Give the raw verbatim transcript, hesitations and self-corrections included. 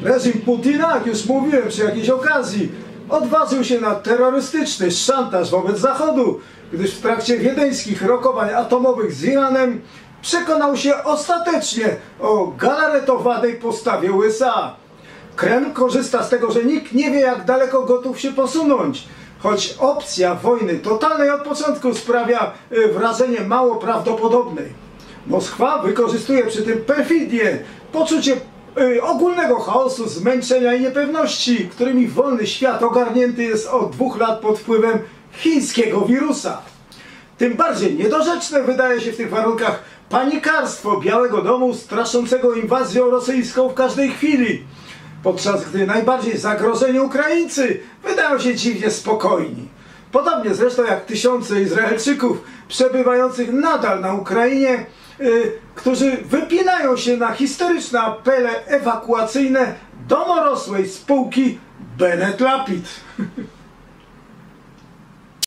Reżim Putina, jak już mówiłem przy jakiejś okazji, odważył się na terrorystyczny szantaż wobec Zachodu, gdyż w trakcie wiedeńskich rokowań atomowych z Iranem przekonał się ostatecznie o galaretowanej postawie U S A. Kreml korzysta z tego, że nikt nie wie, jak daleko gotów się posunąć, choć opcja wojny totalnej od początku sprawia wrażenie mało prawdopodobnej. Moskwa wykorzystuje przy tym perfidię, poczucie y, ogólnego chaosu, zmęczenia i niepewności, którymi wolny świat ogarnięty jest od dwóch lat pod wpływem chińskiego wirusa. Tym bardziej niedorzeczne wydaje się w tych warunkach panikarstwo Białego Domu straszącego inwazją rosyjską w każdej chwili, podczas gdy najbardziej zagrożeni Ukraińcy wydają się dziwnie spokojni. Podobnie zresztą jak tysiące Izraelczyków przebywających nadal na Ukrainie, yy, którzy wypinają się na historyczne apele ewakuacyjne domorosłej spółki Bennett Lapid.